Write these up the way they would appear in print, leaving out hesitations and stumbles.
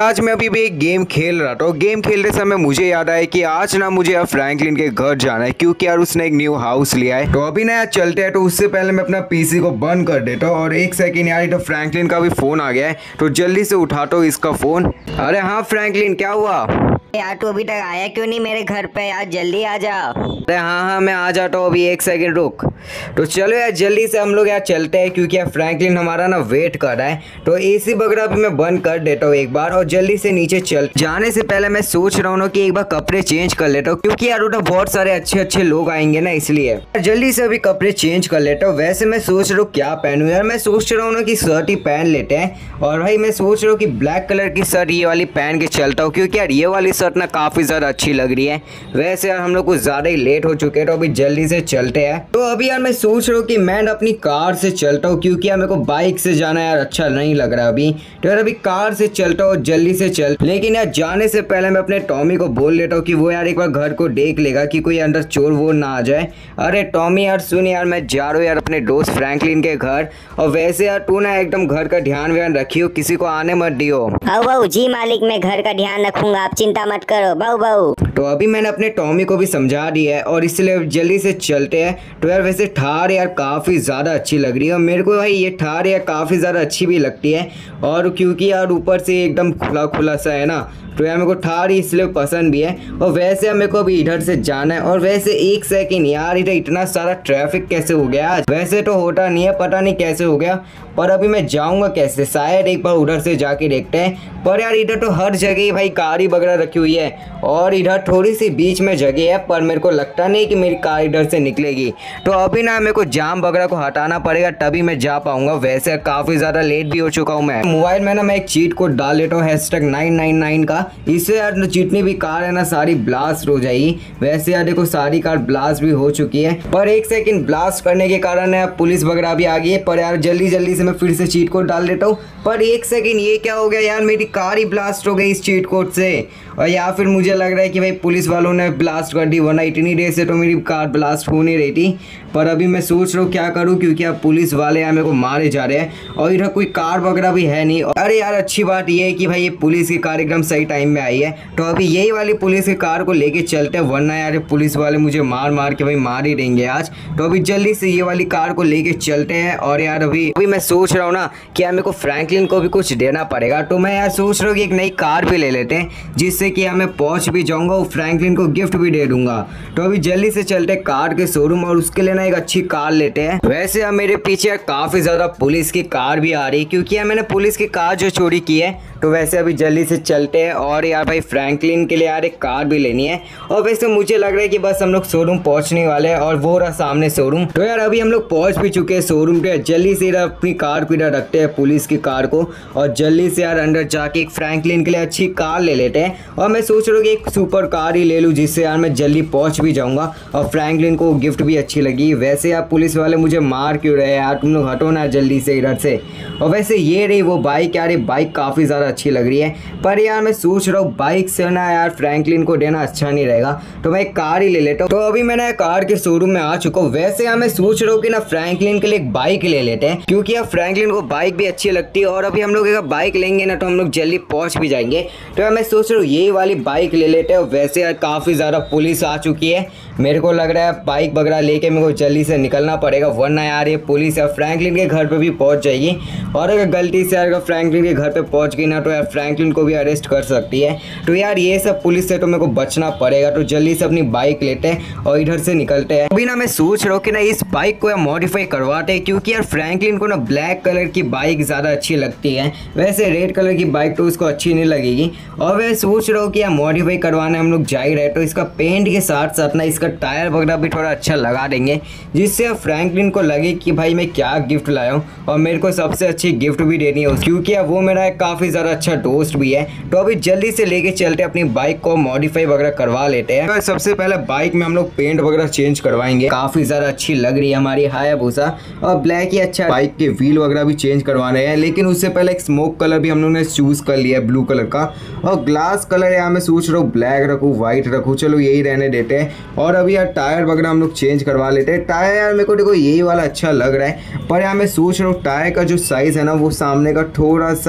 आज मैं अभी भी एक गेम खेल रहा था और गेम खेलते समय मुझे याद आया कि आज ना मुझे यार फ्रैंकलिन के घर जाना है क्योंकि यार उसने एक न्यू हाउस लिया है। तो अभी ना यार चलते हैं। तो उससे पहले मैं अपना पीसी को बंद कर देता हूँ और एक सेकंड यार, तो फ्रैंकलिन का भी फोन आ गया है तो जल्दी से उठाता हूँ इसका फोन। अरे हाँ फ्रैंकलिन, क्या हुआ यार तू अभी तक आया क्यों नहीं मेरे घर पे? यार जल्दी आ जा। अरे हाँ मैं आ जाता हूँ, अभी एक सेकंड रुक। तो चलो यार जल्दी से हम लोग यार चलते हैं क्योंकि यार फ्रैंकलिन हमारा ना वेट कर रहा है। तो एसी वगैरह भी मैं बंद कर देता हूँ एक बार और जल्दी से नीचे चल जाने से पहले मैं सोच रहा हूँ ना कि एक बार कपड़े चेंज कर लेता हूँ क्योंकि यार उधर बहुत सारे अच्छे अच्छे लोग आएंगे ना, इसलिए जल्दी से अभी कपड़े चेंज कर लेता हूँ। वैसे मैं सोच रहा हूँ क्या पहनूं यार, मैं सोच रहा हूँ ना कि शर्ट ही पहन लेते हैं। और भाई मैं सोच रहा हूँ कि ब्लैक कलर की शर्ट ये वाली पहन के चलता हूँ क्योंकि यार ये वाली शर्ट ना काफी ज्यादा अच्छी लग रही है। वैसे यार हम लोग कुछ ज्यादा ही लेट हो चुके हैं तो अभी जल्दी से चलते हैं। तो अभी यार मैं सोच रहा हूँ कि मैं अपनी कार से चलता हूँ क्योंकि यार मेरे को बाइक से जाना यार अच्छा नहीं लग रहा अभी। तो यार अभी कार से चलता हूँ, जल्दी से चल। लेकिन यार जाने से पहले मैं अपने टॉमी को बोल लेता हूँ कि वो यार एक बार घर को देख लेगा कि कोई अंदर चोर वोर ना आ जाए। अरे टॉमी यार सुन यार, मैं जा रहा हूँ यार अपने दोस्त फ्रैंकलिन के घर। और वैसे यार तू ना एकदम घर का ध्यान व्यान रखियो, किसी को आने मत दियो। बाऊ बाऊ जी मालिक, मैं घर का ध्यान रखूंगा, आप चिंता मत करो बाऊ बाऊ। तो अभी मैंने अपने टॉमी को भी समझा दिया है और इसलिए जल्दी से चलते हैं। तो यार वैसे थार यार काफ़ी ज़्यादा अच्छी लग रही है और मेरे को भाई ये थार यार काफ़ी ज़्यादा अच्छी भी लगती है। और क्योंकि यार ऊपर से एकदम खुला खुला सा है ना, तो यार मेरे को थार इसलिए पसंद भी है। और वैसे यार मेरे को अभी इधर से जाना है। और वैसे एक सेकंड यार, इधर इतना सारा ट्रैफिक कैसे हो गया आज? वैसे तो होता नहीं है, पता नहीं कैसे हो गया। पर अभी मैं जाऊंगा कैसे? शायद एक बार उधर से जाके देखते हैं। पर यार इधर तो हर जगह भाई कार ही वगैरह रखी हुई है और इधर थोड़ी सी बीच में जगह है, पर मेरे को लगता नहीं कि मेरी कार इधर से निकलेगी। तो अभी ना मेरे को जाम वगैरह को हटाना पड़ेगा तभी मैं जा पाऊंगा। वैसे काफ़ी ज़्यादा लेट भी हो चुका हूँ मैं। मोबाइल में ना मैं एक चीट कोड डाल लेता हूँ #999 का। इससे यार जितनी भी कार है ना सारी ब्लास्ट हो जाएगी। वैसे यार देखो सारी कार ब्लास्ट भी हो चुकी है, पर एक सेकंड ब्लास्ट करने के कारण यार पुलिस वगैरह भी आ गई है। पर यार जल्दी जल्दी से मैं फिर से चीट कोड डाल देता हूँ। पर एक सेकंड, ये क्या हो गया यार? मेरी कार ही ब्लास्ट हो गई इस चीट कोड से। और या फिर मुझे लग रहा है कि भाई पुलिस वालों ने ब्लास्ट कर दी, वरना इतनी देर से तो मेरी कार ब्लास्ट हो नहीं रही थी। पर अभी मैं सोच रहा हूँ क्या करूँ क्योंकि अब पुलिस वाले यार मेरे को मारे जा रहे हैं और इधर कोई कार वगैरह भी है नहीं। अरे यार अच्छी बात ये है कि भाई ये पुलिस की कार एकदम सही टाइम में आई है। तो अभी यही वाली पुलिस की कार को लेके चलते हैं, वरना यार पुलिस वाले मुझे मार मार के भाई मार ही देंगे आज। तो अभी जल्दी से ये वाली कार को लेके चलते हैं। और यार अभी मैं सोच रहा हूँ ना कि यार मेरे को फ्रैंकलिन को भी कुछ देना पड़ेगा। तो मैं यार सोच रहा हूँ कि एक नई कार भी ले लेते हैं जिससे कि यार मैं पहुँच भी जाऊँगा और फ्रैंकलिन को गिफ्ट भी दे दूंगा। तो अभी जल्दी से चलते हैं कार के शोरूम और उसके लिए ना एक अच्छी कार लेते हैं। वैसे यार मेरे पीछे काफ़ी ज़्यादा पुलिस की कार भी आ रही है क्योंकि यार मैंने पुलिस की कार जो चोरी की है। तो वैसे अभी जल्दी से चलते हैं और यार भाई फ्रैंकलिन के लिए यार एक कार भी लेनी है। और वैसे मुझे लग रहा है कि बस हम लोग शोरूम पहुंचने वाले हैं और वो रहा सामने शोरूम। तो यार अभी हम लोग पहुंच भी चुके हैं शोरूम पे। जल्दी से यार अपनी कार को इधर रखते हैं, पुलिस की कार को, और जल्दी से यार अंदर जाके एक फ्रैंकलिन के लिए अच्छी कार ले लेते हैं। और मैं सोच रहा हूँ कि एक सुपर कार ही ले लूँ जिससे यार मैं जल्दी पहुँच भी जाऊँगा और फ्रैंकलिन को गिफ्ट भी अच्छी लगी। वैसे यार पुलिस वाले मुझे मार क्यों रहे यार? तुम लोग हटो ना जल्दी से इधर से। और वैसे ये रही वो बाइक यार, ये बाइक काफ़ी ज़्यादा अच्छी लग रही है। पर यार मैं सोच रहा हूँ बाइक से ना यार फ्रैंकलिन को देना अच्छा नहीं रहेगा, तो मैं एक कार ही ले लेता हूँ। तो अभी मैंने कार के शोरूम में आ चुका हूँ। वैसे यार मैं सोच रहा हूँ कि ना फ्रैंकलिन के लिए एक बाइक ले लेते हैं क्योंकि यार फ्रैंकलिन को बाइक भी अच्छी लगती है। और अभी हम लोग अगर बाइक लेंगे ना तो हम लोग जल्दी पहुँच भी जाएंगे। तो यार मैं सोच रहा हूँ यही वाली बाइक ले लेते हैं। वैसे यार काफ़ी ज़्यादा पुलिस आ चुकी है, मेरे को लग रहा है बाइक वगैरह लेके मेरे को जल्दी से निकलना पड़ेगा, वरना यार ये पुलिस यार फ्रैंकलिन के घर पे भी पहुंच जाएगी। और अगर गलती से यार फ्रैंकलिन के घर पे पहुंच गई ना तो यार फ्रैंकलिन को भी अरेस्ट कर सकती है। तो यार ये सब पुलिस से तो मेरे को बचना पड़ेगा। तो जल्दी से अपनी बाइक लेते हैं और इधर से निकलते हैं। अभी ना मैं सोच रहा हूँ कि ना इस बाइक को यार मॉडिफाई करवाते हैं क्योंकि यार फ्रैंकलिन को ना ब्लैक कलर की बाइक ज़्यादा अच्छी लगती है। वैसे रेड कलर की बाइक तो उसको अच्छी नहीं लगेगी। और मैं सोच रहा हूँ कि यार मॉडिफाई करवाने हम लोग जा ही रहे, तो इसका पेंट के साथ साथ ना इसका टायर वगैरह भी थोड़ा अच्छा लगा देंगे जिससे फ्रैंकलिन को लगे कि भाई मैं क्या गिफ्ट लाया हूँ और मेरे को सबसे अच्छी गिफ्ट भी देनी है क्योंकि वो मेरा काफ़ी ज़्यादा अच्छा दोस्त भी है। तो अभी जल्दी से लेके चलते अपनी बाइक को मॉडिफाई वगैरह करवा लेते हैं। तो सबसे पहले बाइक में हम लोग पेंट वगैरह चेंज करवाएंगे, काफ़ी ज़्यादा अच्छी लग रही है हमारी हायाबुसा। और ब्लैक ही अच्छा, बाइक के व्हील वगैरह भी चेंज करवाने हैं। लेकिन उससे पहले एक स्मोक कलर भी हम लोग ने चूज़ कर लिया है, ब्लू कलर का। और ग्लास कलर यहाँ मैं सोच रहा हूँ ब्लैक रखूँ, व्हाइट रखूँ, चलो यही रहने देते हैं। और अभी यार टायर वगैरह हम लोग चेंज करवा लेते हैं। टायर यार मेरे को देखो यही वाला अच्छा लग रहा है, पर यार मैं सोच रहा हूँ टायर का जो साइज़ है ना वो सामने का थोड़ा सा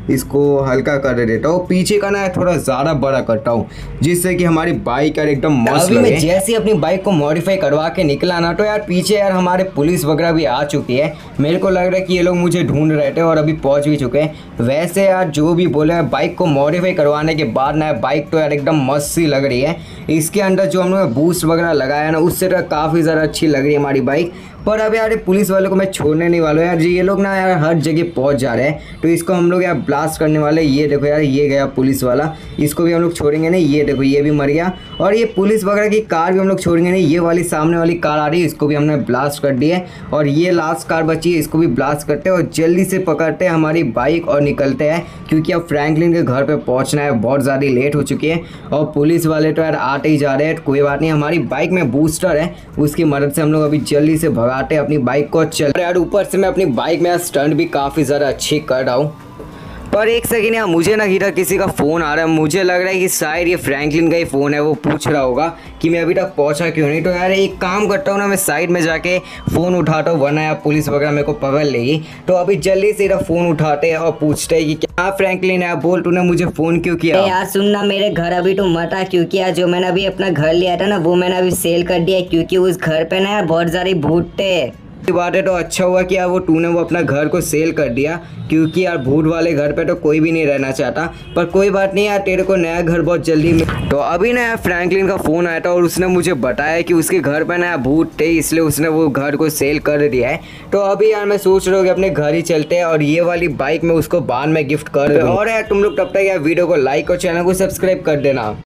इसको हल्का कर देता हूँ, पीछे का ना थोड़ा ज़्यादा बड़ा करता हूँ जिससे कि हमारी बाइक यार एकदम मस्त लगे। मैं जैसे अपनी बाइक को मॉडिफाई करवा के निकला ना तो यार पीछे यार हमारे पुलिस वगैरह भी आ चुकी है। मेरे को लग रहा है कि ये लोग मुझे ढूंढ रहे थे और अभी पहुंच भी चुके हैं। वैसे यार जो भी बोले, बाइक को मॉडिफाई करवाने के बाद ना बाइक तो यार एकदम मस्त सी लग रही है। इसके अंदर जो हम लोग बूस्ट वगैरह लगाया ना उससे तो काफ़ी ज़्यादा अच्छी लग रही है हमारी बाइक। पर अब यार पुलिस वालों को मैं छोड़ने नहीं वाला हूँ यार, ये लोग ना यार हर जगह पहुंच जा रहे हैं। तो इसको हम लोग यार ब्लास्ट करने वाले। ये देखो यार, ये गया पुलिस वाला, इसको भी हम लोग छोड़ेंगे नहीं। ये देखो ये भी मर गया। और ये पुलिस वगैरह की कार भी हम लोग छोड़ेंगे नहीं। ये वाली सामने वाली कार आ रही है, इसको भी हमने ब्लास्ट कर दिया है। और ये लास्ट कार बची है, इसको भी ब्लास्ट करते हैं और जल्दी से पकड़ते हैं हमारी बाइक और निकलते हैं, क्योंकि अब फ्रैंकलिन के घर पर पहुँचना है। बहुत ज़्यादा लेट हो चुकी है और पुलिस वाले तो यार आते ही जा रहे हैं। कोई बात नहीं, हमारी बाइक में बूस्टर है, उसकी मदद से हम लोग अभी जल्दी से भगाते हैं अपनी बाइक को। चल यार, ऊपर से मैं अपनी बाइक में स्टंट भी काफ़ी ज़्यादा अच्छी कर रहा हूँ। पर एक सेकंड यार, मुझे ना इधर किसी का फ़ोन आ रहा है। मुझे लग रहा है कि शायद ये फ्रैंकलिन का ही फ़ोन है। वो पूछ रहा होगा कि मैं अभी तक पहुंचा क्यों नहीं। तो यार एक काम करता हूँ ना, मैं साइड में जाके फ़ोन उठाता हूँ, वरना यार पुलिस वगैरह मेरे को पकड़ लेगी। तो अभी जल्दी से इधर फ़ोन उठाते हैं और पूछते हैं कि क्या फ्रैंकलिन है, बोल तूने मुझे फ़ोन क्यों किया। यार सुनना, मेरे घर अभी तो मत आ, क्योंकि यार जो मैंने अभी अपना घर लिया था ना वो मैंने अभी सेल कर दिया, क्योंकि उस घर पे ना यार बहुत सारी भूत थे। बात है तो अच्छा हुआ कि यार तूने अपना घर को सेल कर दिया, क्योंकि यार भूत वाले घर पे तो कोई भी नहीं रहना चाहता। पर कोई बात नहीं यार, तेरे को नया घर बहुत जल्दी मिल। तो अभी ना यार फ्रैंकलिन का फ़ोन आया था और उसने मुझे बताया कि उसके घर पे ना भूत थे, इसलिए उसने वो घर को सेल कर दिया है। तो अभी यार मैं सोच रहा हूँ कि अपने घर ही चलते हैं और ये वाली बाइक में उसको बाद में गिफ्ट कर दूँ। और यार तुम लोग तब तक यार वीडियो को लाइक और चैनल को सब्सक्राइब कर देना।